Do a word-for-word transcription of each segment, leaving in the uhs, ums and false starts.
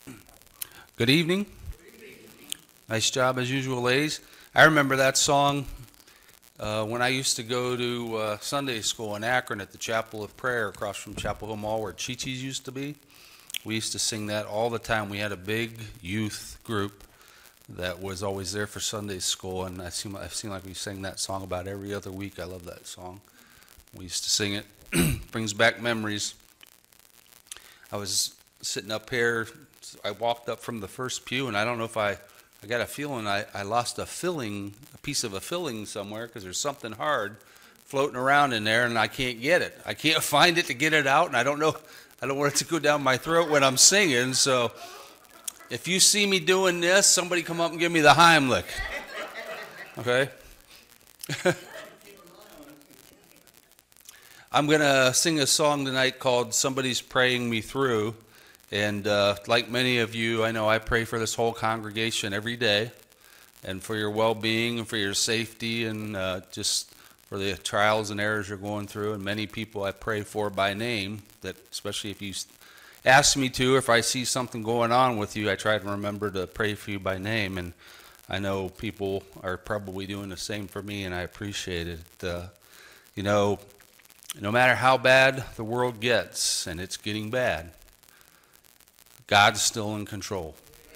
Good evening. Nice job as usual, ladies. I remember that song uh, when I used to go to uh, Sunday school in Akron at the Chapel of Prayer across from Chapel Hill Mall where Chi-Chi's used to be. We used to sing that all the time. We had a big youth group that was always there for Sunday school, and I seem, I seem like we sang that song about every other week. I love that song. We used to sing it. Brings back memories. I was sitting up here. I walked up from the first pew, and I don't know if I, I got a feeling I, I lost a filling, a piece of a filling somewhere, because there's something hard floating around in there, and I can't get it. I can't find it to get it out, and I don't know, I don't want it to go down my throat when I'm singing, so if you see me doing this, somebody come up and give me the Heimlich, okay? I'm going to sing a song tonight called Somebody's Praying Me Through. And uh, like many of you, I know I pray for this whole congregation every day, and for your well-being and for your safety, and uh, just for the trials and errors you're going through. And many people I pray for by name, that especially if you ask me to, or if I see something going on with you, I try to remember to pray for you by name. And I know people are probably doing the same for me, and I appreciate it. Uh, you know, no matter how bad the world gets, and it's getting bad, God's still in control.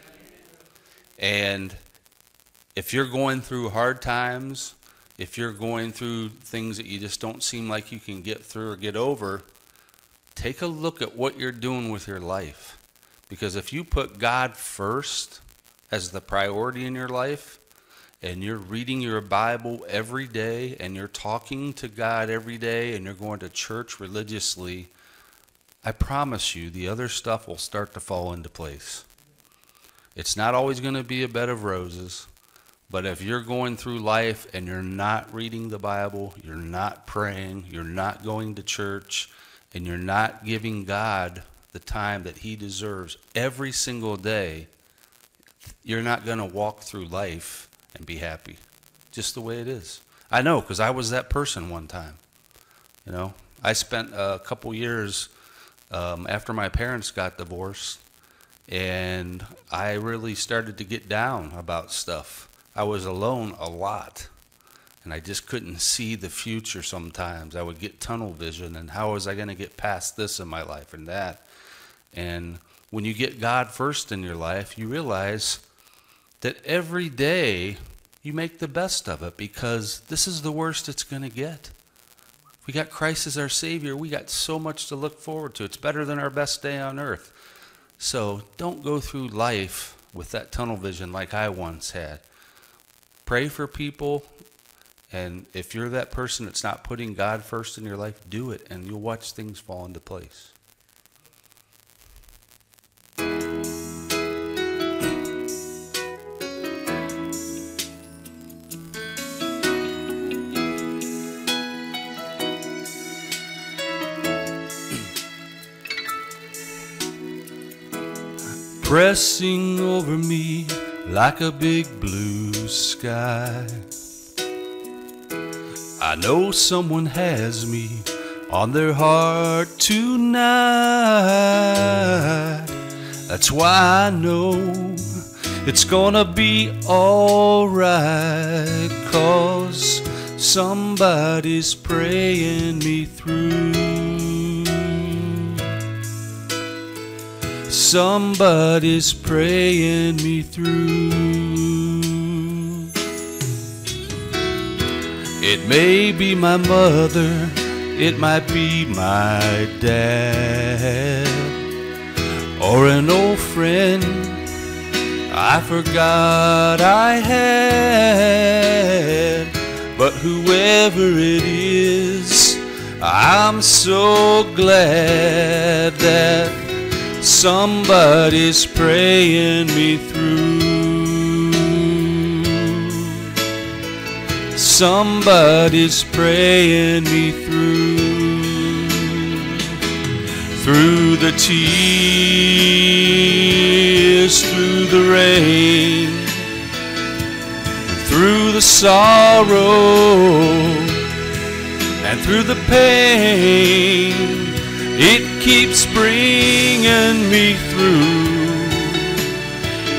And if you're going through hard times, if you're going through things that you just don't seem like you can get through or get over, take a look at what you're doing with your life. Because if you put God first as the priority in your life, and you're reading your Bible every day, and you're talking to God every day, and you're going to church religiously, I promise you the other stuff will start to fall into place. It's not always going to be a bed of roses, but if you're going through life and you're not reading the Bible, you're not praying, you're not going to church, and you're not giving God the time that He deserves every single day, you're not going to walk through life and be happy. Just the way it is. I know, because I was that person one time. You know, I spent a couple years Um, after my parents got divorced, and I really started to get down about stuff. I was alone a lot, and I just couldn't see the future sometimes. I would get tunnel vision, and how was I going to get past this in my life and that? And when you get God first in your life, you realize that every day you make the best of it, because this is the worst it's going to get. We got Christ as our Savior. We got so much to look forward to. It's better than our best day on earth. So don't go through life with that tunnel vision like I once had. Pray for people, and if you're that person that's not putting God first in your life, do it, and you'll watch things fall into place. Pressing over me like a big blue sky, I know someone has me on their heart tonight. That's why I know it's gonna be alright, 'cause somebody's praying me through. Somebody's praying me through. It may be my mother, it might be my dad, or an old friend I forgot I had. But whoever it is, I'm so glad that somebody's praying me through. Somebody's praying me through. Through the tears, through the rain, through the sorrow, and through the pain, it keeps bringing me through.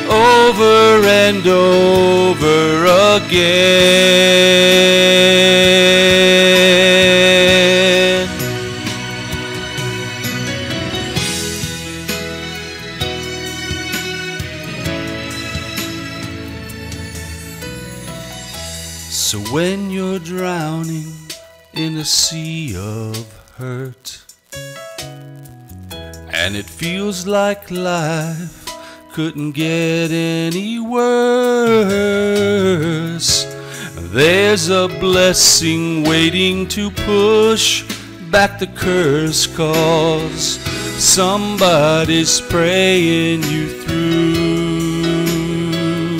over and over again. So when you're drowning in a sea of hurt, and it feels like life couldn't get any worse, there's a blessing waiting to push back the curse, 'cause somebody's praying you through.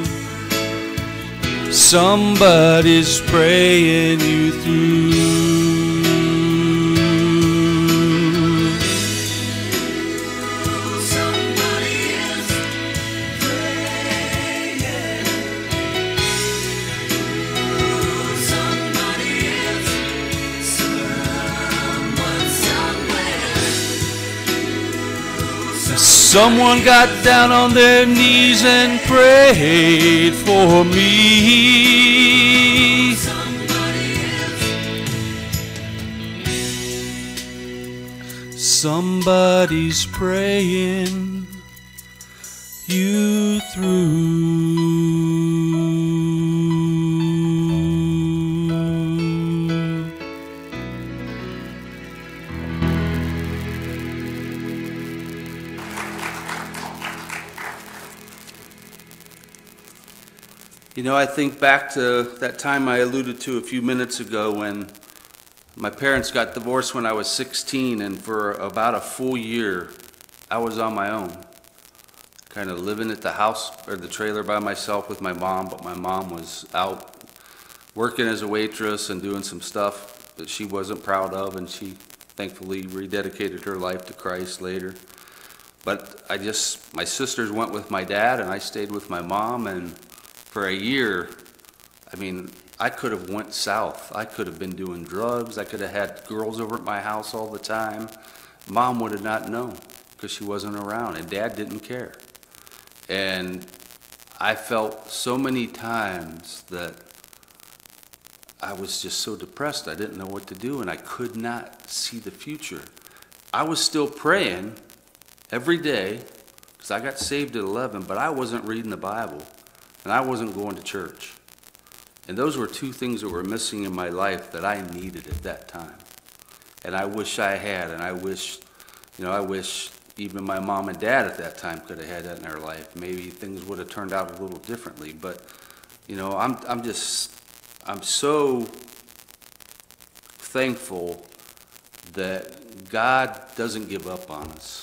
Somebody's praying you through. Someone got down on their knees and prayed for me. Somebody's praying you through. You know, I think back to that time I alluded to a few minutes ago when my parents got divorced when I was sixteen, and for about a full year, I was on my own, kind of living at the house or the trailer by myself with my mom, but my mom was out working as a waitress and doing some stuff that she wasn't proud of, and she thankfully rededicated her life to Christ later. But I just, my sisters went with my dad, and I stayed with my mom, and for a year, I mean, I could have went south. I could have been doing drugs. I could have had girls over at my house all the time. Mom would have not known because she wasn't around, and Dad didn't care. And I felt so many times that I was just so depressed. I didn't know what to do, and I could not see the future. I was still praying every day because I got saved at eleven, but I wasn't reading the Bible. And I wasn't going to church. And those were two things that were missing in my life that I needed at that time. And I wish I had, and I wish, you know, I wish even my mom and dad at that time could have had that in their life. Maybe things would have turned out a little differently. But, you know, I'm, I'm just, I'm so thankful that God doesn't give up on us.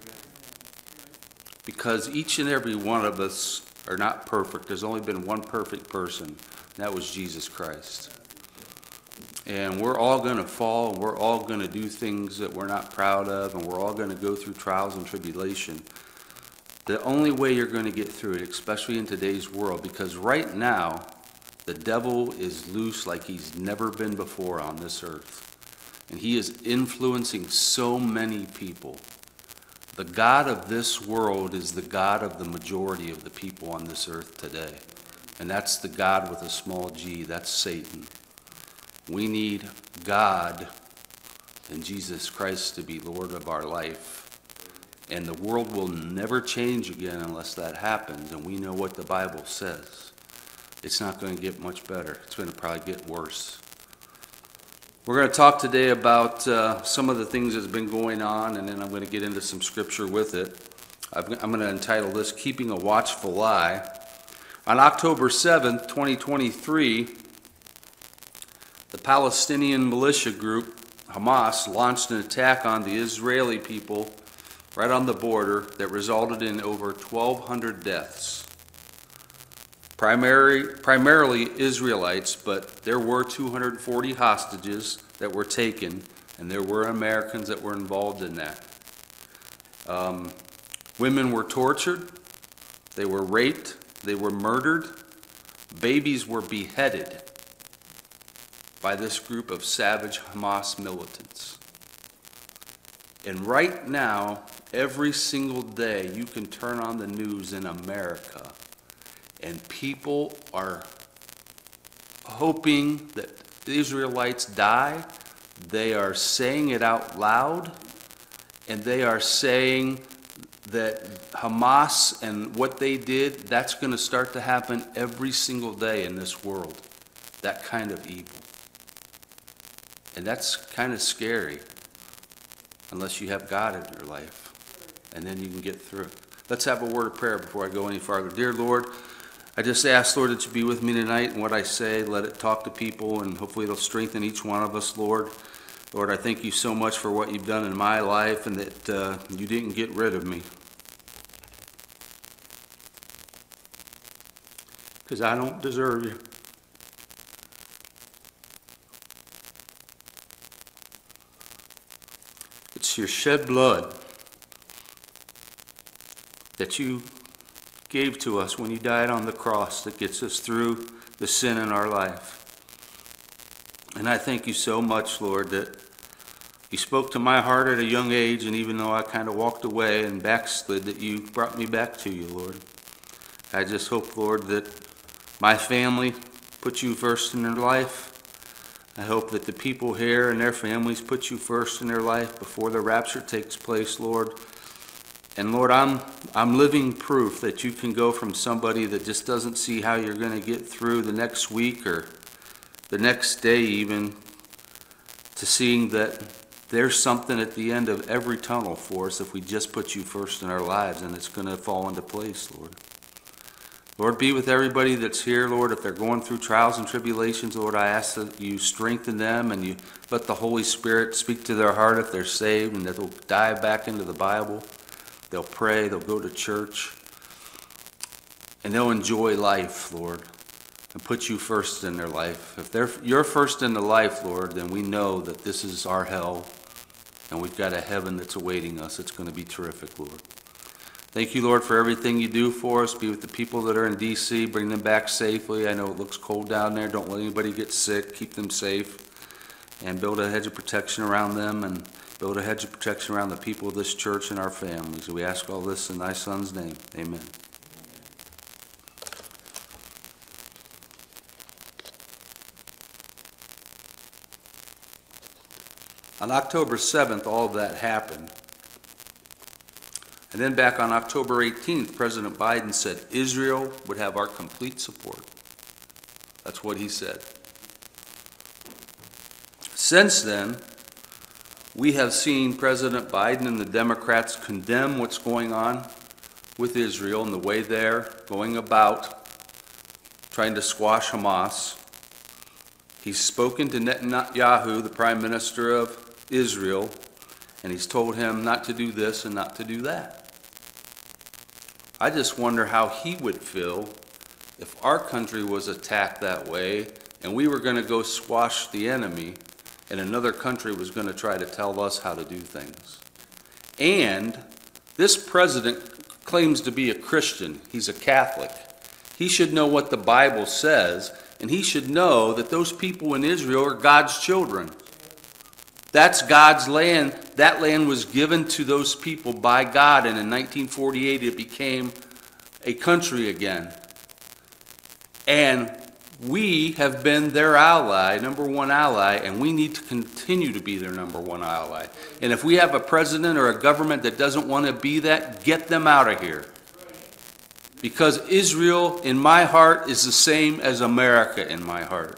Because each and every one of us are not perfect. There's only been one perfect person, and that was Jesus Christ. And we're all going to fall, and we're all going to do things that we're not proud of, and we're all going to go through trials and tribulation. The only way you're going to get through it, especially in today's world, because right now, the devil is loose like he's never been before on this earth. And he is influencing so many people. The God of this world is the God of the majority of the people on this earth today. And that's the God with a small g, that's Satan. We need God and Jesus Christ to be Lord of our life. And the world will never change again unless that happens. And we know what the Bible says. It's not going to get much better. It's going to probably get worse. We're going to talk today about uh, some of the things that's been going on, and then I'm going to get into some scripture with it. I'm going to entitle this, Keeping a Watchful Eye. On October seventh, twenty twenty-three, the Palestinian militia group, Hamas, launched an attack on the Israeli people right on the border that resulted in over twelve hundred deaths. Primary, primarily Israelites, but there were two hundred forty hostages that were taken, and there were Americans that were involved in that. Um, women were tortured, they were raped, they were murdered, babies were beheaded by this group of savage Hamas militants. And right now, Every single day you can turn on the news in America, and people are hoping that the Israelites die. They are saying it out loud, and they are saying that Hamas and what they did, that's going to start to happen every single day in this world. That kind of evil. And that's kind of scary, unless you have God in your life, and then you can get through it. Let's have a word of prayer before I go any farther. Dear Lord, I just ask, Lord, that you be with me tonight, and what I say, let it talk to people, and hopefully it'll strengthen each one of us, Lord. Lord, I thank you so much for what you've done in my life, and that uh, you didn't get rid of me. Because I don't deserve you. It's your shed blood that you gave to us when you died on the cross that gets us through the sin in our life. And I thank you so much, Lord, that you spoke to my heart at a young age, and even though I kind of walked away and backslid, that you brought me back to you, Lord. I just hope, Lord, that my family put you first in their life. I hope that the people here and their families put you first in their life before the rapture takes place, Lord. And Lord, I'm I'm living proof that you can go from somebody that just doesn't see how you're going to get through the next week or the next day even, to seeing that there's something at the end of every tunnel for us if we just put you first in our lives, and it's going to fall into place, Lord. Lord, be with everybody that's here, Lord. If they're going through trials and tribulations, Lord, I ask that you strengthen them and you let the Holy Spirit speak to their heart if they're saved, and that they'll dive back into the Bible. They'll pray, they'll go to church, and they'll enjoy life, Lord, and put you first in their life. If they're, you're first in the life, Lord, then we know that this is our hell, and we've got a heaven that's awaiting us. It's going to be terrific, Lord. Thank you, Lord, for everything you do for us. Be with the people that are in D C Bring them back safely. I know it looks cold down there. Don't let anybody get sick. Keep them safe. And build a hedge of protection around them, and build a hedge of protection around the people of this church and our families. We ask all this in thy Son's name. Amen. On October seventh, all of that happened. And then back on October eighteenth, President Biden said Israel would have our complete support. That's what he said. Since then, we have seen President Biden and the Democrats condemn what's going on with Israel and the way they're going about trying to squash Hamas. He's spoken to Netanyahu, the Prime Minister of Israel, and he's told him not to do this and not to do that. I just wonder how he would feel if our country was attacked that way and we were going to go squash the enemy and another country was going to try to tell us how to do things. And this president claims to be a Christian. He's a Catholic. He should know what the Bible says, and he should know that those people in Israel are God's children. That's God's land. That land was given to those people by God, and in nineteen forty-eight it became a country again. And we have been their ally, number one ally, and we need to continue to be their number one ally. And if we have a president or a government that doesn't want to be that, get them out of here. Because Israel, in my heart, is the same as America in my heart.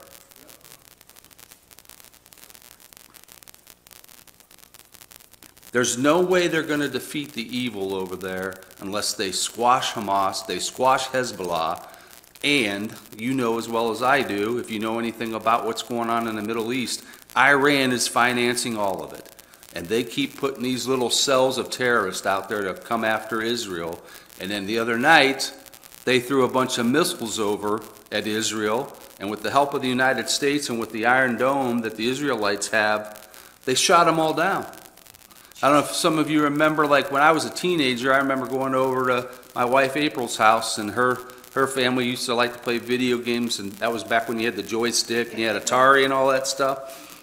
There's no way they're going to defeat the evil over there unless they squash Hamas, they squash Hezbollah, and you know as well as I do, if you know anything about what's going on in the Middle East, Iran is financing all of it. And they keep putting these little cells of terrorists out there to come after Israel. And then the other night, they threw a bunch of missiles over at Israel, and with the help of the United States and with the Iron Dome that the Israelites have, they shot them all down. I don't know if some of you remember, like when I was a teenager, I remember going over to my wife April's house, and her, her family used to like to play video games, and that was back when you had the joystick and you had Atari and all that stuff.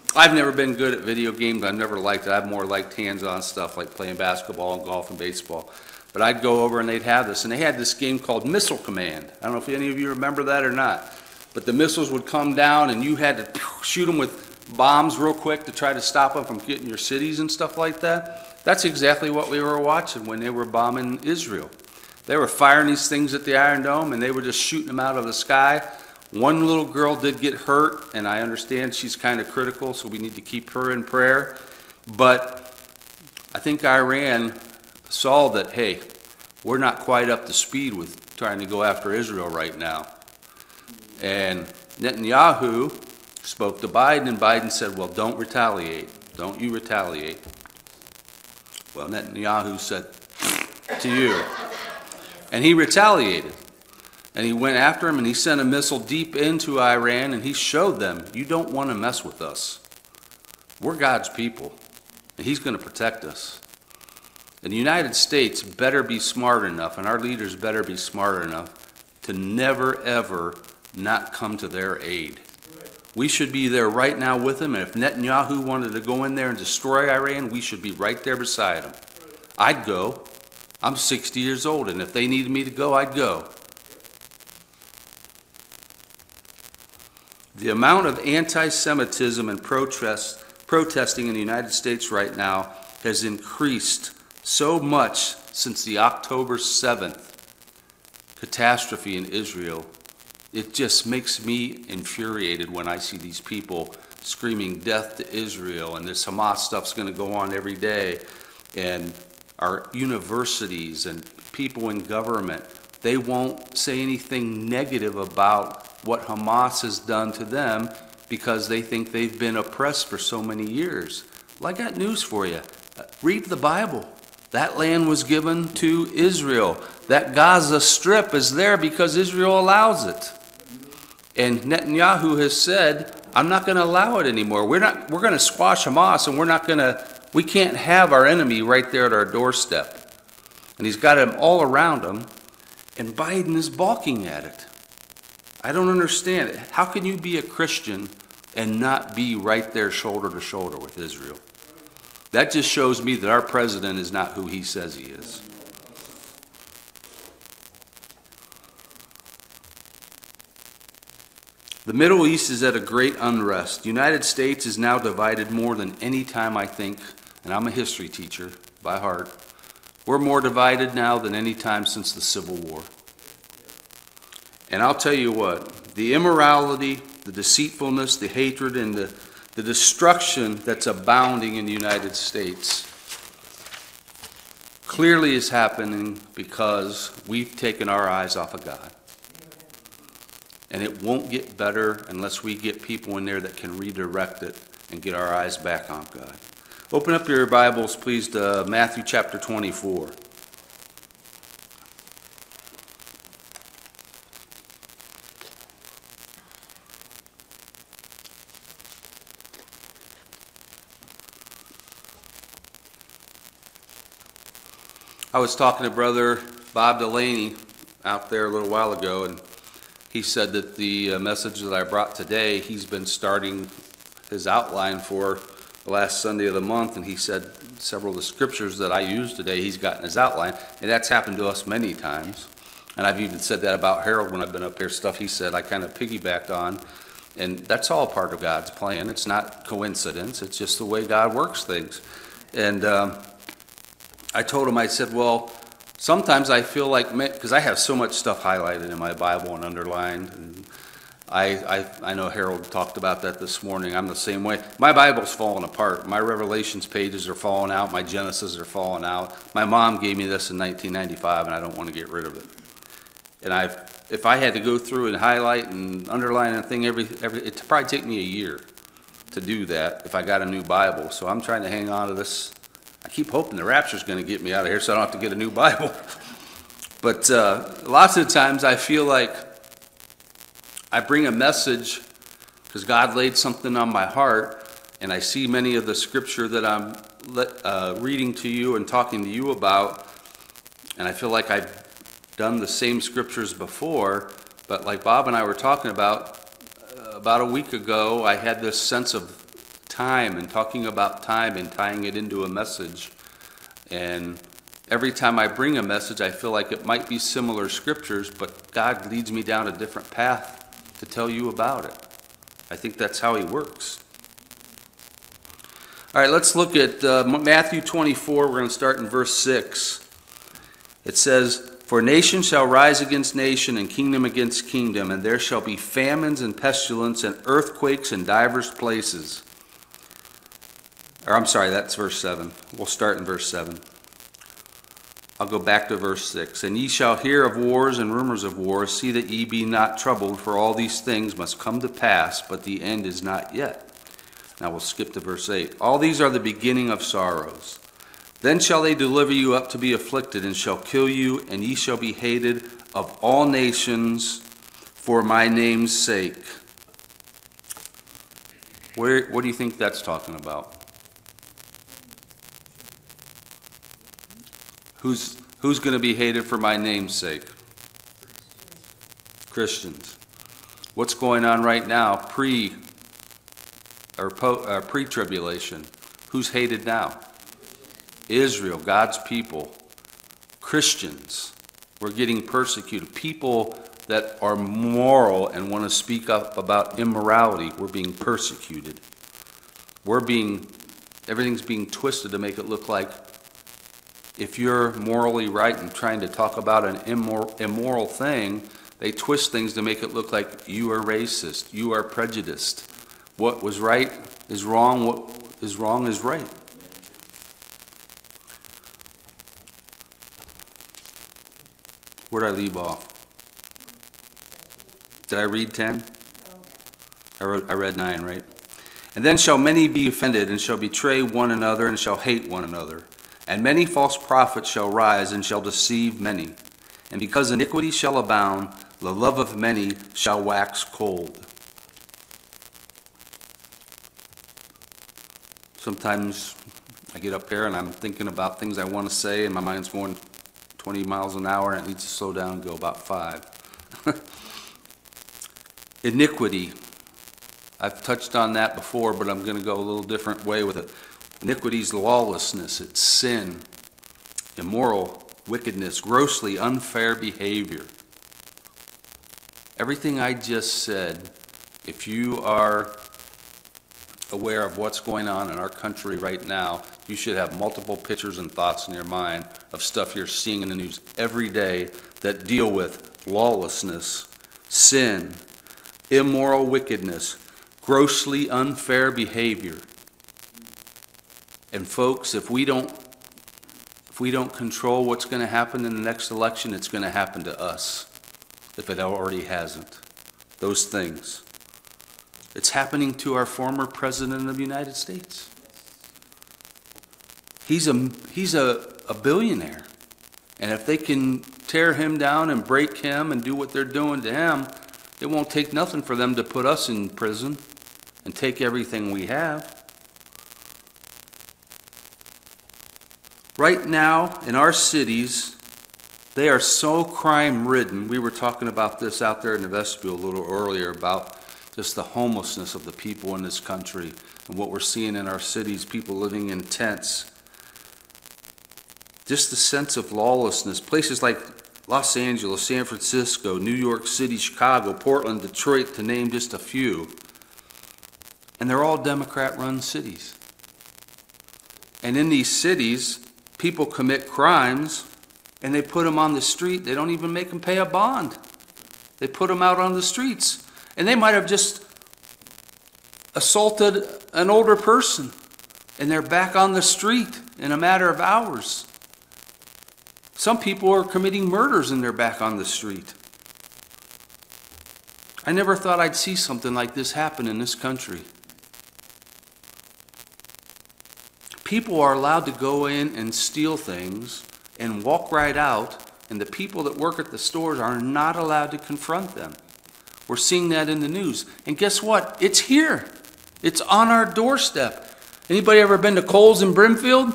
I've never been good at video games. I've never liked it. I've more liked hands-on stuff like playing basketball and golf and baseball. But I'd go over and they'd have this. And they had this game called Missile Command. I don't know if any of you remember that or not. But the missiles would come down and you had to shoot them with bombs real quick to try to stop them from getting your cities and stuff like that. That's exactly what we were watching when they were bombing Israel. They were firing these things at the Iron Dome and they were just shooting them out of the sky. One little girl did get hurt, and I understand she's kind of critical, so we need to keep her in prayer. But I think Iran saw that, hey, we're not quite up to speed with trying to go after Israel right now. And Netanyahu spoke to Biden, and Biden said, well, don't retaliate. Don't you retaliate. Well, Netanyahu said, to you. And he retaliated. And he went after him and he sent a missile deep into Iran and he showed them, you don't want to mess with us. We're God's people and he's going to protect us. And the United States better be smart enough and our leaders better be smart enough to never ever not come to their aid. We should be there right now with them, and if Netanyahu wanted to go in there and destroy Iran, we should be right there beside him. I'd go. I'm sixty years old and if they needed me to go, I'd go. The amount of anti-Semitism and protest, protesting in the United States right now has increased so much since the October seventh catastrophe in Israel. It just makes me infuriated when I see these people screaming death to Israel, and this Hamas stuff's going to go on every day. And our universities and people in government, they won't say anything negative about what Hamas has done to them because they think they've been oppressed for so many years. Well, I got news for you. Read the Bible. That land was given to Israel. That Gaza Strip is there because Israel allows it. And Netanyahu has said, I'm not going to allow it anymore. We're not, we're going to squash Hamas, and we're not going to, we can't have our enemy right there at our doorstep. And he's got him all around him, and Biden is balking at it. I don't understand it. How can you be a Christian and not be right there shoulder to shoulder with Israel? That just shows me that our president is not who he says he is. The Middle East is at a great unrest. The United States is now divided more than any time, I think, and I'm a history teacher by heart. We're more divided now than any time since the Civil War. And I'll tell you what, the immorality, the deceitfulness, the hatred, and the, the destruction that's abounding in the United States clearly is happening because we've taken our eyes off of God. And it won't get better unless we get people in there that can redirect it and get our eyes back on God. Open up your Bibles, please, to Matthew chapter twenty-four. I was talking to Brother Bob Delaney out there a little while ago, and he said that the uh, message that I brought today, he's been starting his outline for the last Sunday of the month, and he said several of the scriptures that I used today, he's got in his outline, and that's happened to us many times. And I've even said that about Harold when I've been up here, stuff he said I kind of piggybacked on, and that's all part of God's plan. It's not coincidence, it's just the way God works things. And um, I told him, I said, well, sometimes I feel like, because I have so much stuff highlighted in my Bible and underlined, and I, I, I know Harold talked about that this morning. I'm the same way. My Bible's falling apart. My Revelations pages are falling out. My Genesis are falling out. My mom gave me this in nineteen ninety-five, and I don't want to get rid of it. And I've, if I had to go through and highlight and underline a thing every, every, it'd probably take me a year to do that if I got a new Bible. So I'm trying to hang on to this. I keep hoping the rapture's going to get me out of here so I don't have to get a new Bible. But uh, lots of times I feel like I bring a message because God laid something on my heart, and I see many of the scripture that I'm uh, reading to you and talking to you about, and I feel like I've done the same scriptures before, but like Bob and I were talking about, uh, about a week ago, I had this sense of time and talking about time and tying it into a message. And every time I bring a message, I feel like it might be similar scriptures, but God leads me down a different path to tell you about it. I think that's how he works. All right, let's look at uh, Matthew twenty-four. We're going to start in verse six. It says, "For nation shall rise against nation, and kingdom against kingdom, and there shall be famines and pestilence and earthquakes in divers places." Or I'm sorry, that's verse seven. We'll start in verse seven. I'll go back to verse six. "And ye shall hear of wars and rumors of wars. See that ye be not troubled, for all these things must come to pass, but the end is not yet." Now we'll skip to verse eight. "All these are the beginning of sorrows. Then shall they deliver you up to be afflicted, and shall kill you, and ye shall be hated of all nations for my name's sake." Where, what do you think that's talking about? Who's, who's going to be hated for my name's sake? Christians. What's going on right now, pre or po, uh, pre-tribulation? Who's hated now? Israel, God's people. Christians. We're getting persecuted. People that are moral and want to speak up about immorality, we're being persecuted. We're being, everything's being twisted to make it look like if you're morally right and trying to talk about an immoral, immoral thing, they twist things to make it look like you are racist, you are prejudiced. What was right is wrong, what is wrong is right. Where did I leave off? Did I read ten? I read, I read nine, right? "And then shall many be offended, and shall betray one another, and shall hate one another. And many false prophets shall rise, and shall deceive many. And because iniquity shall abound, the love of many shall wax cold." Sometimes I get up here and I'm thinking about things I want to say, and my mind's going twenty miles an hour, and it needs to slow down and go about five. Iniquity. I've touched on that before, but I'm going to go a little different way with it. Iniquity is lawlessness. It's sin, immoral, wickedness, grossly unfair behavior. Everything I just said, if you are aware of what's going on in our country right now, you should have multiple pictures and thoughts in your mind of stuff you're seeing in the news every day that deal with lawlessness, sin, immoral wickedness, grossly unfair behavior. And folks, if we don't if we don't control what's going to happen in the next election, it's going to happen to us, if it already hasn't. Those things. It's happening to our former president of the United States. He's a, he's a, a billionaire. And if they can tear him down and break him and do what they're doing to him, it won't take nothing for them to put us in prison and take everything we have. Right now, in our cities, they are so crime-ridden. We were talking about this out there in the vestibule a little earlier about just the homelessness of the people in this country and what we're seeing in our cities, people living in tents. Just the sense of lawlessness. Places like Los Angeles, San Francisco, New York City, Chicago, Portland, Detroit, to name just a few. And they're all Democrat-run cities. And in these cities, people commit crimes and they put them on the street. They don't even make them pay a bond. They put them out on the streets. And they might have just assaulted an older person, and they're back on the street in a matter of hours. Some people are committing murders and they're back on the street. I never thought I'd see something like this happen in this country. People are allowed to go in and steal things and walk right out, and the people that work at the stores are not allowed to confront them. We're seeing that in the news. And guess what? It's here. It's on our doorstep. Anybody ever been to Kohl's in Brimfield?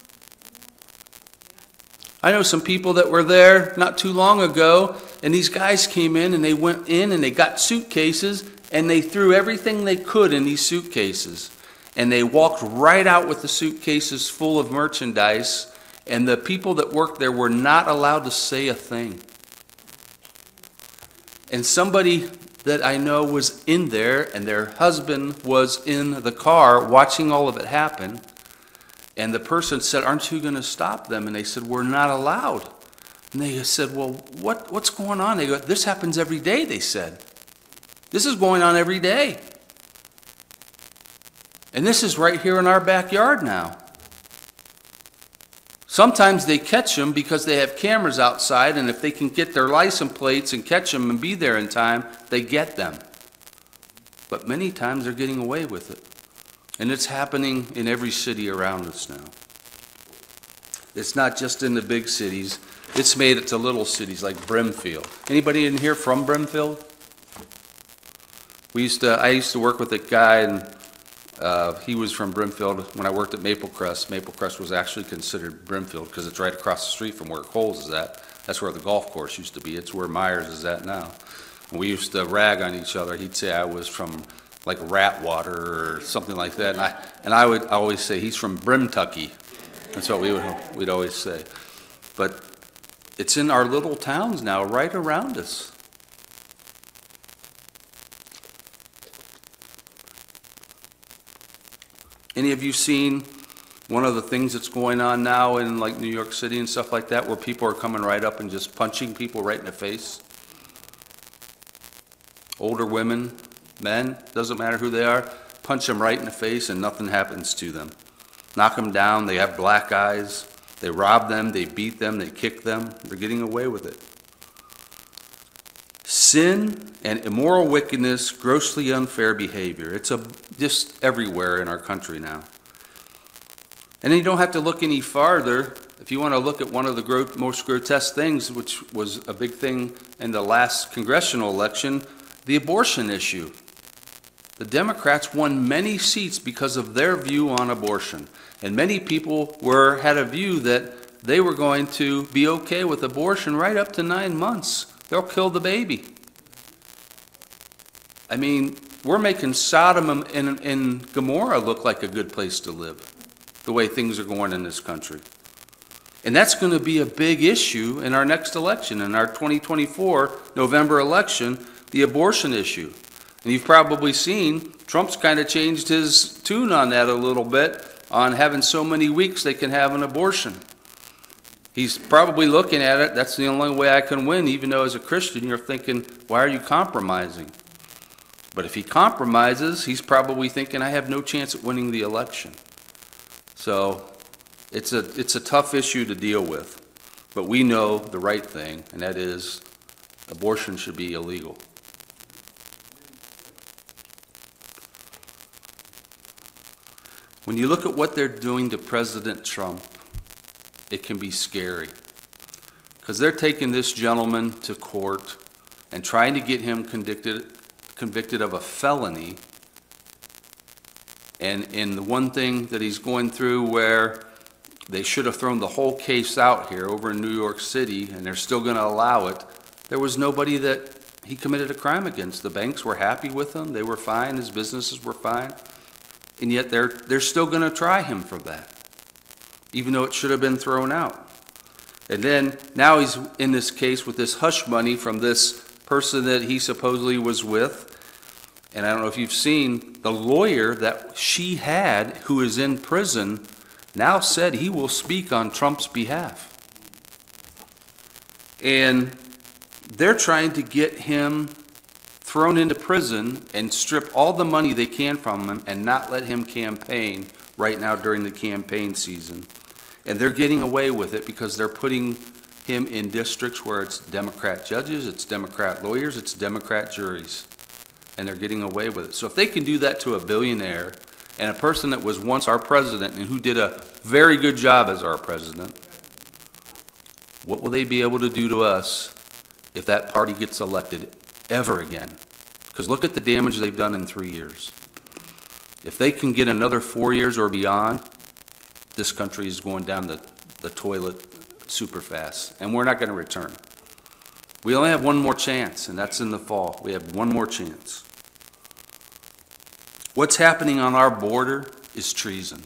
I know some people that were there not too long ago, and these guys came in and they went in and they got suitcases and they threw everything they could in these suitcases. and they walked right out with the suitcases full of merchandise, and the people that worked there were not allowed to say a thing. And somebody that I know was in there, and their husband was in the car watching all of it happen, and the person said, "Aren't you going to stop them?" And they said, "We're not allowed." And they said, "Well, what, what's going on?" They go, "This happens every day," they said. "This is going on every day. And this is right here in our backyard now." Sometimes they catch them because they have cameras outside, and if they can get their license plates and catch them and be there in time, they get them. But many times they're getting away with it. And it's happening in every city around us now. It's not just in the big cities. It's made it to little cities like Brimfield. Anybody in here from Brimfield? We used to, I used to work with a guy, and uh, he was from Brimfield when I worked at Maple Crest. Maple Crest was actually considered Brimfield because it's right across the street from where Coles is at. That's where the golf course used to be. It's where Myers is at now. And we used to rag on each other. He'd say I was from like Ratwater or something like that, and I and I would always say he's from Brimtucky. That's what we would we'd always say. But it's in our little towns now, right around us. Any of you seen one of the things that's going on now in like New York City and stuff like that, where people are coming right up and just punching people right in the face? Older women, men, doesn't matter who they are, punch them right in the face and nothing happens to them. Knock them down, they have black eyes, they rob them, they beat them, they kick them, they're getting away with it. Sin and immoral wickedness, grossly unfair behavior. It's a, just everywhere in our country now. And then you don't have to look any farther. If you want to look at one of the gro most grotesque things, which was a big thing in the last congressional election, the abortion issue. The Democrats won many seats because of their view on abortion. And many people were had a view that they were going to be okay with abortion right up to nine months. They'll kill the baby. I mean, we're making Sodom and, and Gomorrah look like a good place to live, the way things are going in this country. And that's going to be a big issue in our next election, in our twenty twenty-four November election, the abortion issue. And you've probably seen Trump's kind of changed his tune on that a little bit, on having so many weeks they can have an abortion. He's probably looking at it, that's the only way I can win, even though as a Christian you're thinking, why are you compromising? But if he compromises, he's probably thinking, I have no chance at winning the election. So it's a, it's a tough issue to deal with. But we know the right thing, and that is abortion should be illegal. When you look at what they're doing to President Trump, it can be scary. Because they're taking this gentleman to court and trying to get him convicted, convicted of a felony. And in the one thing that he's going through where they should have thrown the whole case out here over in New York City, and they're still going to allow it, there was nobody that he committed a crime against. The banks were happy with him. They were fine. His businesses were fine. And yet they're, they're still going to try him for that, even though it should have been thrown out. And then now he's in this case with this hush money from this person that he supposedly was with. And I don't know if you've seen the lawyer that she had, who is in prison, now said he will speak on Trump's behalf. And they're trying to get him thrown into prison and strip all the money they can from him and not let him campaign right now during the campaign season. And they're getting away with it because they're putting him in districts where it's Democrat judges, it's Democrat lawyers, it's Democrat juries. And they're getting away with it. So if they can do that to a billionaire and a person that was once our president and who did a very good job as our president, what will they be able to do to us if that party gets elected ever again? Because look at the damage they've done in three years. If they can get another four years or beyond, this country is going down the, the toilet super fast, and we're not going to return. We only have one more chance, and that's in the fall. We have one more chance. What's happening on our border is treason.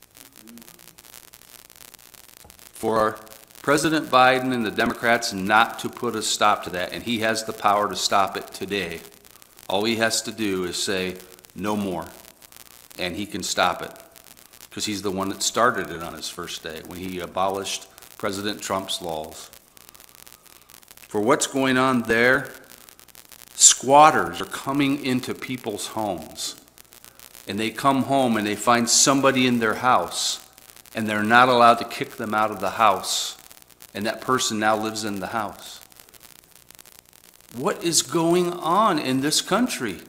For President Biden and the Democrats not to put a stop to that, and he has the power to stop it today, all he has to do is say, no more, and he can stop it, because he's the one that started it on his first day, when he abolished President Trump's laws. For what's going on there, squatters are coming into people's homes, and they come home and they find somebody in their house, and they're not allowed to kick them out of the house, and that person now lives in the house. What is going on in this country?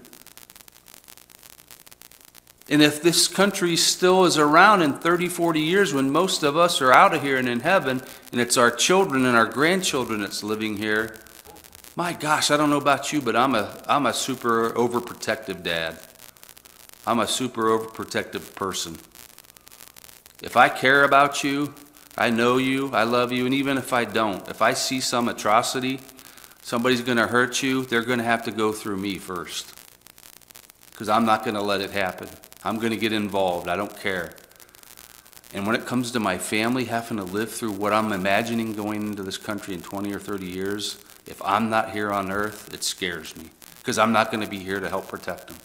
And if this country still is around in thirty, forty years, when most of us are out of here and in heaven, and it's our children and our grandchildren that's living here, my gosh, I don't know about you, but I'm a, I'm a super overprotective dad. I'm a super overprotective person. If I care about you, I know you, I love you, and even if I don't, if I see some atrocity, somebody's going to hurt you, they're going to have to go through me first. Because I'm not going to let it happen. I'm going to get involved. I don't care. And when it comes to my family having to live through what I'm imagining going into this country in twenty or thirty years, if I'm not here on earth, it scares me. Because I'm not going to be here to help protect them.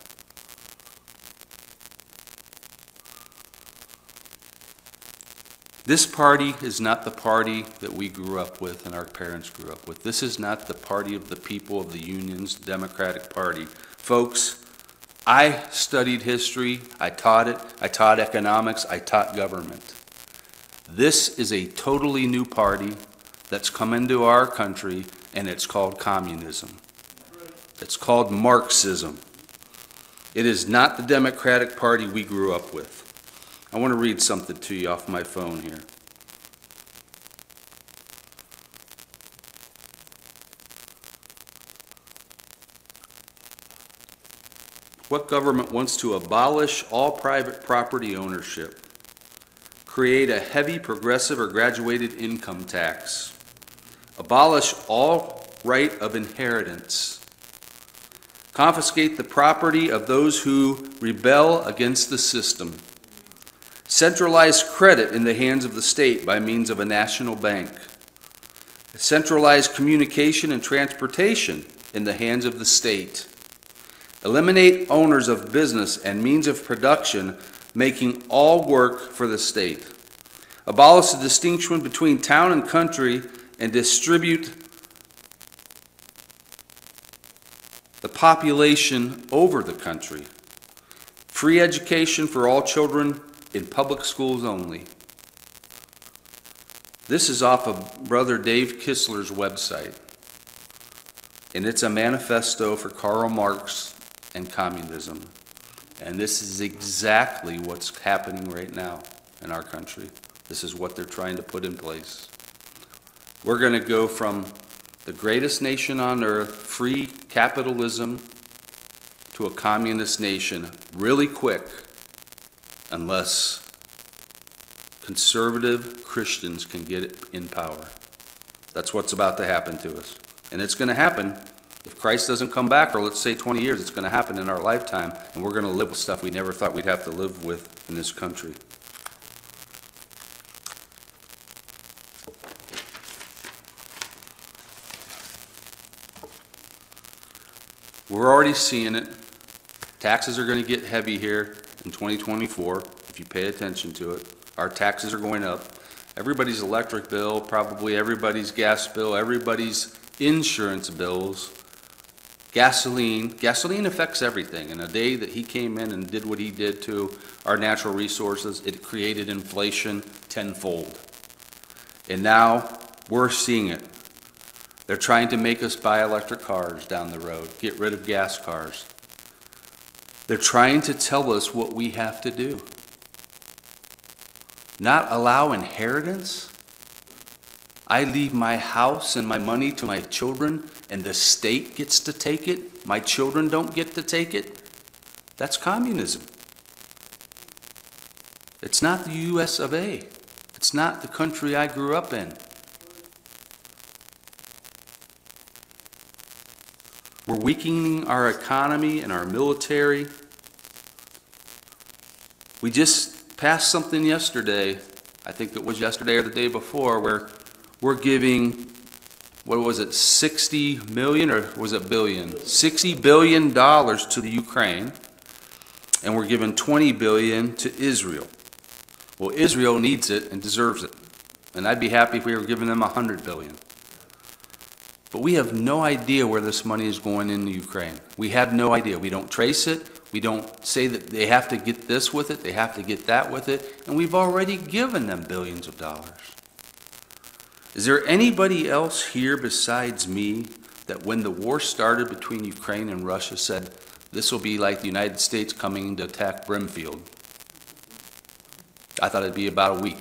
This party is not the party that we grew up with and our parents grew up with. This is not the party of the people of the Union's Democratic Party. Folks, I studied history, I taught it, I taught economics, I taught government. This is a totally new party that's come into our country, and it's called communism. It's called Marxism. It is not the Democratic Party we grew up with. I want to read something to you off my phone here. What government wants to abolish all private property ownership, create a heavy progressive or graduated income tax, abolish all right of inheritance, confiscate the property of those who rebel against the system, centralize credit in the hands of the state by means of a national bank, centralize communication and transportation in the hands of the state, eliminate owners of business and means of production, making all work for the state, abolish the distinction between town and country, and distribute the population over the country, free education for all children in public schools only. This is off of Brother Dave Kistler's website, and it's a manifesto for Karl Marx and communism. And this is exactly what's happening right now in our country. This is what they're trying to put in place. We're going to go from the greatest nation on earth, free capitalism, to a communist nation really quick, unless conservative Christians can get it in power. That's what's about to happen to us. And it's going to happen. If Christ doesn't come back, or let's say twenty years, it's going to happen in our lifetime, and we're going to live with stuff we never thought we'd have to live with in this country. We're already seeing it. Taxes are going to get heavy here in twenty twenty-four, if you pay attention to it. Our taxes are going up. Everybody's electric bill, probably everybody's gas bill, everybody's insurance bills, gasoline. Gasoline affects everything. And the day that he came in and did what he did to our natural resources, it created inflation tenfold. And now we're seeing it. They're trying to make us buy electric cars down the road, get rid of gas cars. They're trying to tell us what we have to do. Not allow inheritance. I leave my house and my money to my children, and the state gets to take it. My children don't get to take it. That's communism. It's not the U S of A. It's not the country I grew up in. We're weakening our economy and our military. We just passed something yesterday, I think it was yesterday or the day before, where we're giving, what was it, sixty million or was it billion? sixty billion dollars to the Ukraine, and we're giving twenty billion to Israel. Well, Israel needs it and deserves it. And I'd be happy if we were giving them one hundred billion. But we have no idea where this money is going in the Ukraine. We have no idea. We don't trace it. We don't say that they have to get this with it, they have to get that with it, and we've already given them billions of dollars. Is there anybody else here besides me that when the war started between Ukraine and Russia said, this will be like the United States coming to attack Brimfield? I thought it'd be about a week.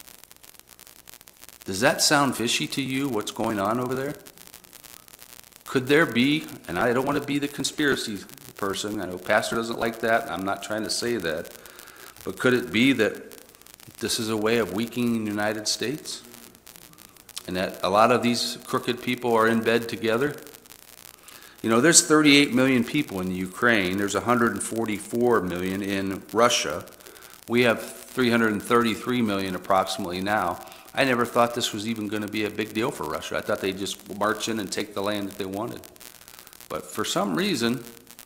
Does that sound fishy to you, what's going on over there? Could there be, and I don't want to be the conspiracy person, I know Pastor doesn't like that, I'm not trying to say that, but could it be that this is a way of weakening the United States? And that a lot of these crooked people are in bed together? You know, there's thirty-eight million people in the Ukraine, there's one hundred forty-four million in Russia. We have three hundred thirty-three million approximately now. I never thought this was even going to be a big deal for Russia. I thought they'd just march in and take the land that they wanted. But for some reason,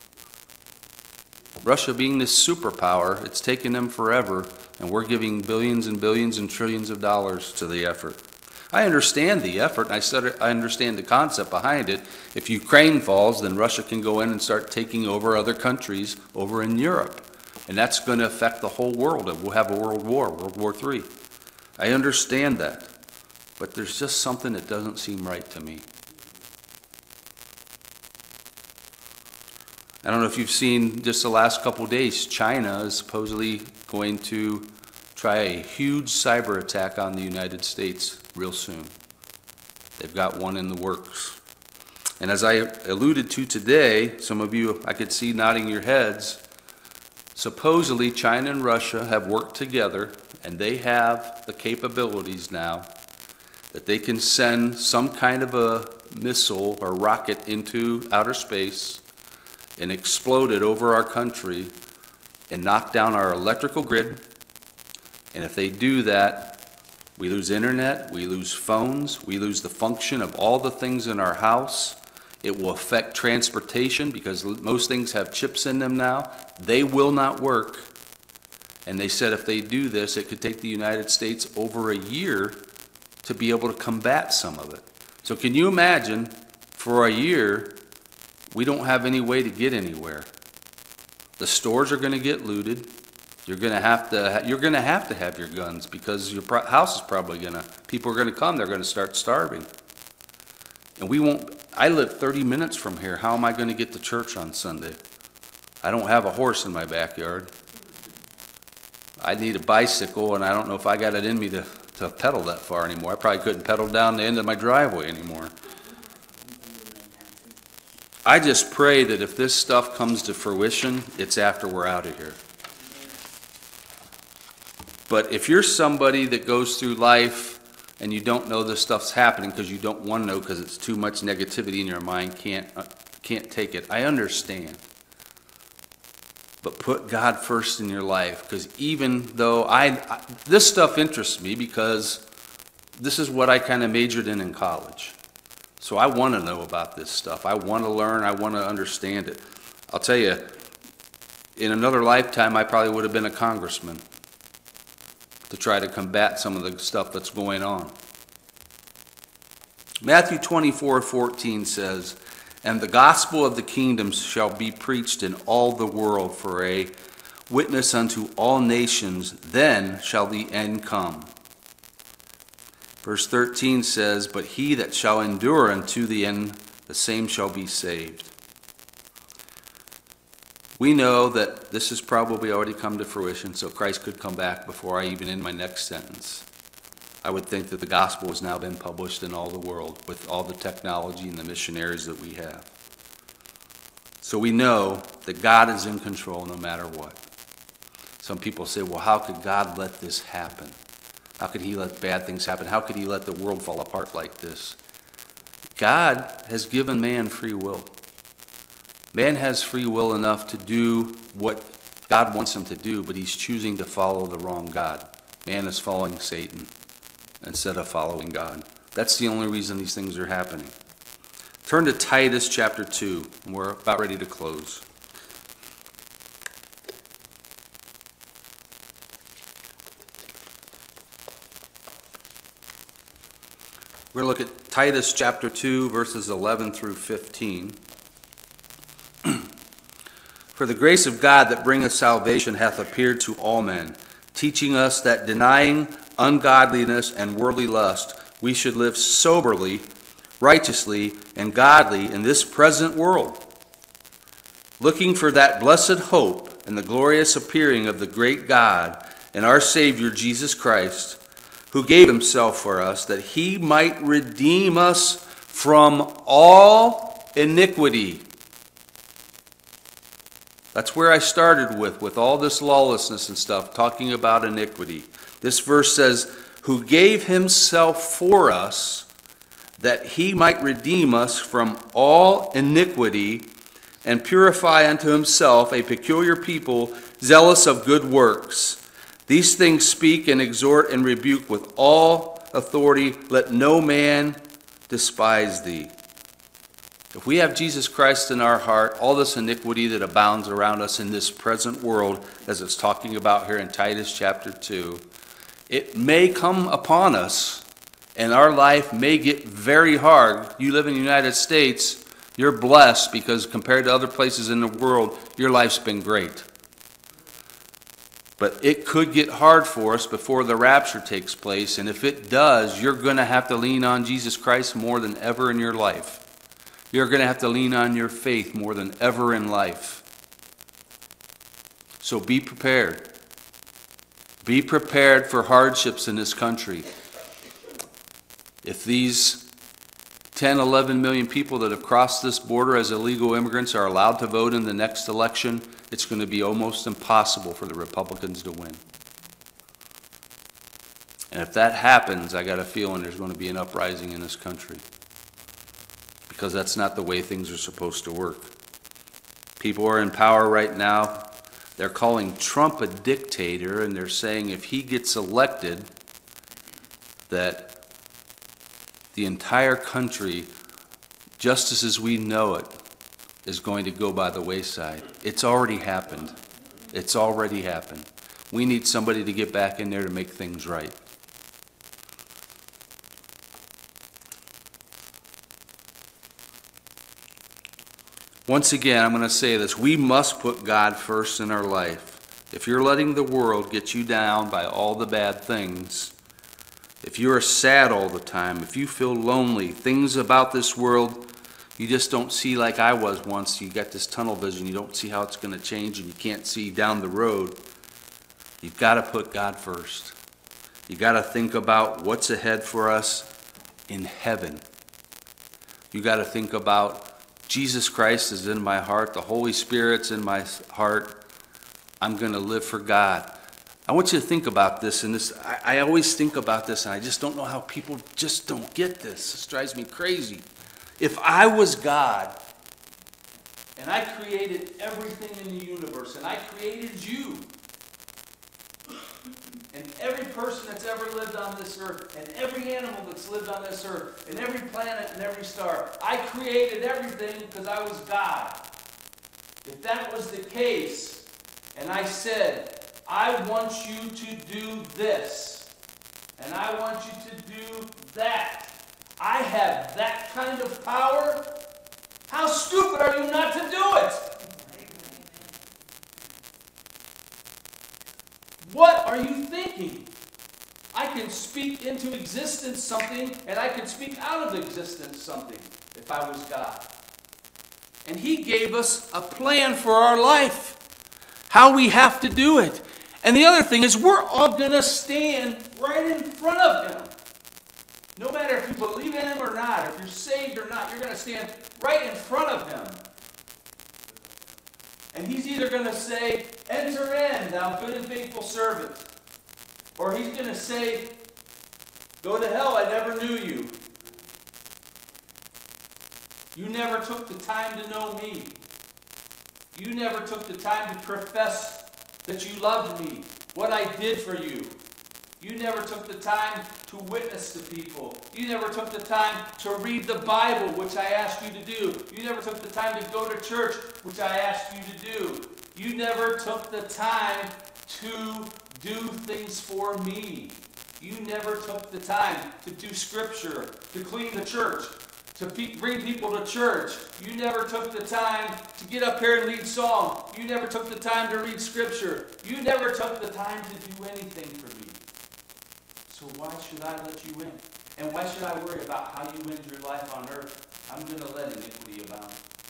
Russia being this superpower, it's taken them forever, and we're giving billions and billions and trillions of dollars to the effort. I understand the effort, and I, started, I understand the concept behind it. If Ukraine falls, then Russia can go in and start taking over other countries over in Europe. And that's going to affect the whole world. We'll have a world war, World War Three. I understand that. But there's just something that doesn't seem right to me. I don't know if you've seen just the last couple of days, China is supposedly going to try a huge cyber attack on the United States real soon. They've got one in the works. And as I alluded to today, some of you I could see nodding your heads, supposedly China and Russia have worked together and they have the capabilities now that they can send some kind of a missile or rocket into outer space and explode it over our country and knock down our electrical grid. And if they do that, we lose internet, we lose phones, we lose the function of all the things in our house. It will affect transportation because most things have chips in them now. They will not work. And they said if they do this, it could take the United States over a year to be able to combat some of it. So can you imagine, for a year, we don't have any way to get anywhere. The stores are going to get looted. You're going to have to you're going to have to have your guns because your house is probably going to, people are going to come, they're going to start starving. And we won't, I live thirty minutes from here. How am I going to get to church on Sunday? I don't have a horse in my backyard. I need a bicycle, and I don't know if I got it in me to, to pedal that far anymore. I probably couldn't pedal down the end of my driveway anymore. I just pray that if this stuff comes to fruition, it's after we're out of here. But if you're somebody that goes through life and you don't know this stuff's happening because you don't want to know because it's too much negativity in your mind, can't, uh, can't take it, I understand. But put God first in your life, because even though I, I, this stuff interests me because this is what I kind of majored in in college. So I want to know about this stuff. I want to learn. I want to understand it. I'll tell you, in another lifetime, I probably would have been a congressman to try to combat some of the stuff that's going on. Matthew twenty-four fourteen says, "And the gospel of the kingdom shall be preached in all the world for a witness unto all nations, then shall the end come." Verse thirteen says, "But he that shall endure unto the end, the same shall be saved." We know that this has probably already come to fruition, so Christ could come back before I even end my next sentence. I would think that the gospel has now been published in all the world with all the technology and the missionaries that we have. So we know that God is in control no matter what. Some people say, well, how could God let this happen? How could he let bad things happen? How could he let the world fall apart like this? God has given man free will. Man has free will enough to do what God wants him to do, but he's choosing to follow the wrong God. Man is following Satan instead of following God. That's the only reason these things are happening. Turn to Titus chapter two, and we're about ready to close. We're going to look at Titus chapter two, verses eleven through fifteen. For the grace of God that bringeth salvation hath appeared to all men, teaching us that denying ungodliness and worldly lust, we should live soberly, righteously, and godly in this present world, looking for that blessed hope and the glorious appearing of the great God and our Savior Jesus Christ, who gave himself for us, that he might redeem us from all iniquity. That's where I started with, with all this lawlessness and stuff, talking about iniquity. This verse says, who gave himself for us, that he might redeem us from all iniquity, and purify unto himself a peculiar people, zealous of good works. These things speak and exhort and rebuke with all authority. Let no man despise thee. If we have Jesus Christ in our heart, all this iniquity that abounds around us in this present world, as it's talking about here in Titus chapter two, it may come upon us, and our life may get very hard. You live in the United States, you're blessed because compared to other places in the world, your life's been great. But it could get hard for us before the rapture takes place, and if it does, you're going to have to lean on Jesus Christ more than ever in your life. You're going to have to lean on your faith more than ever in life. So be prepared. Be prepared for hardships in this country. If these ten, eleven million people that have crossed this border as illegal immigrants are allowed to vote in the next election, it's going to be almost impossible for the Republicans to win. And if that happens, I got a feeling there's going to be an uprising in this country. Because that's not the way things are supposed to work. People are in power right now. They're calling Trump a dictator, and they're saying if he gets elected, that the entire country, just as we know it, is going to go by the wayside. It's already happened. It's already happened. We need somebody to get back in there to make things right. Once again, I'm going to say this. We must put God first in our life. If you're letting the world get you down by all the bad things, if you're sad all the time, if you feel lonely, things about this world you just don't see like I was once, you got this tunnel vision, you don't see how it's going to change and you can't see down the road, you've got to put God first. You've got to think about what's ahead for us in heaven. You've got to think about Jesus Christ is in my heart. The Holy Spirit's in my heart. I'm going to live for God. I want you to think about this. And this, I, I always think about this, and I just don't know how people just don't get this. This drives me crazy. If I was God, and I created everything in the universe, and I created you, and every person that's ever lived on this earth, and every animal that's lived on this earth, and every planet and every star. I created everything because I was God. If that was the case, and I said, I want you to do this, and I want you to do that, I have that kind of power, how stupid are you not to do it? What are you thinking? I can speak into existence something, and I can speak out of existence something if I was God. And he gave us a plan for our life, how we have to do it. And the other thing is we're all going to stand right in front of him. No matter if you believe in him or not, if you're saved or not, you're going to stand right in front of him. And he's either going to say, enter in, thou good and faithful servant. Or he's going to say, go to hell, I never knew you. You never took the time to know me. You never took the time to profess that you loved me, what I did for you. You never took the time to witness to people. You never took the time to read the Bible, which I asked you to do. You never took the time to go to church, which I asked you to do. You never took the time to do things for me. You never took the time to do scripture, to clean the church, to pe- bring people to church. You never took the time to get up here and lead song. You never took the time to read scripture. You never took the time to do anything for me. So why should I let you in? And why should I worry about how you end your life on earth? I'm going to let iniquity abound.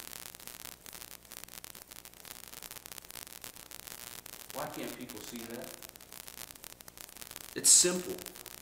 Why can't people see that? It's simple.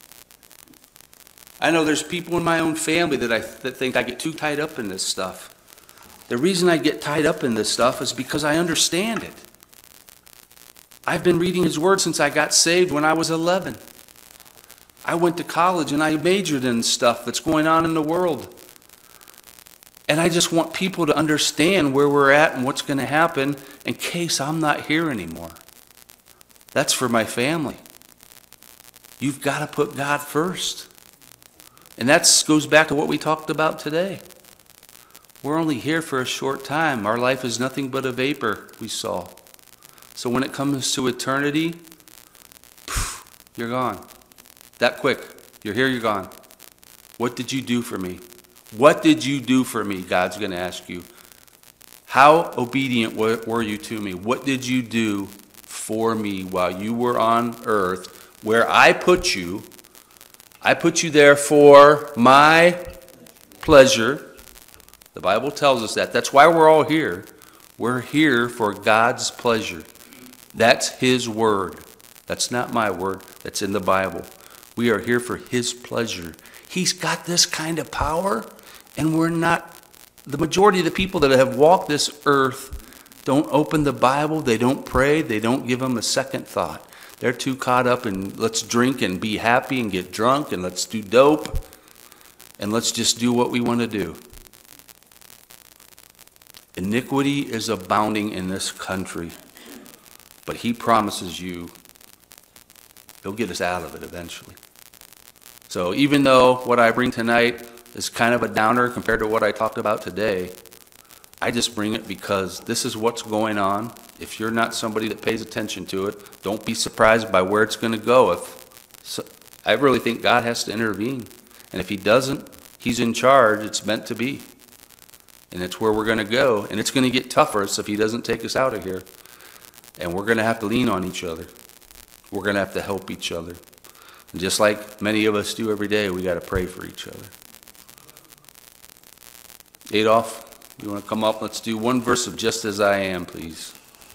I know there's people in my own family that I that think I get too tied up in this stuff. The reason I get tied up in this stuff is because I understand it. I've been reading His Word since I got saved when I was eleven. I went to college and I majored in stuff that's going on in the world. And I just want people to understand where we're at and what's going to happen in case I'm not here anymore. That's for my family. You've got to put God first. And that goes back to what we talked about today. We're only here for a short time. Our life is nothing but a vapor, we saw. So when it comes to eternity, poof, you're gone. That quick. You're here, you're gone. What did you do for me? What did you do for me? God's going to ask you. How obedient were you to me? What did you do for me while you were on earth, where I put you? I put you there for my pleasure. The Bible tells us that. That's why we're all here. We're here for God's pleasure. That's His word. That's not my word. That's in the Bible. We are here for His pleasure. He's got this kind of power, and we're not. The majority of the people that have walked this earth don't open the Bible, they don't pray, they don't give Him a second thought. They're too caught up in let's drink and be happy and get drunk and let's do dope and let's just do what we want to do. Iniquity is abounding in this country, but He promises you He'll get us out of it eventually. So even though what I bring tonight is kind of a downer compared to what I talked about today, I just bring it because this is what's going on. If you're not somebody that pays attention to it, don't be surprised by where it's going to go. If so, I really think God has to intervene. And if He doesn't, He's in charge. It's meant to be. And it's where we're going to go. And it's going to get tougher if He doesn't take us out of here. And we're going to have to lean on each other. We're going to have to help each other. And just like many of us do every day, we got to pray for each other. Adolph, you want to come up? Let's do one verse of Just As I Am, please.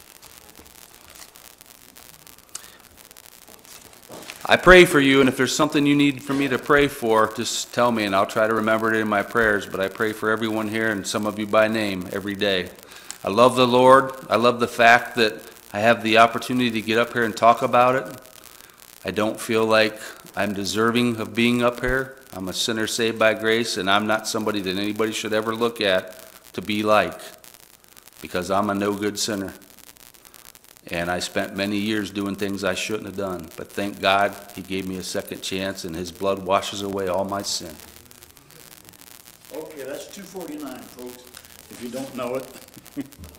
I pray for you, and if there's something you need for me to pray for, just tell me, and I'll try to remember it in my prayers. But I pray for everyone here, and some of you by name, every day. I love the Lord. I love the fact that I have the opportunity to get up here and talk about it. I don't feel like I'm deserving of being up here. I'm a sinner saved by grace, and I'm not somebody that anybody should ever look at to be like, because I'm a no-good sinner. And I spent many years doing things I shouldn't have done. But thank God He gave me a second chance, and His blood washes away all my sin. Okay, that's two forty-nine, folks, if you don't know it.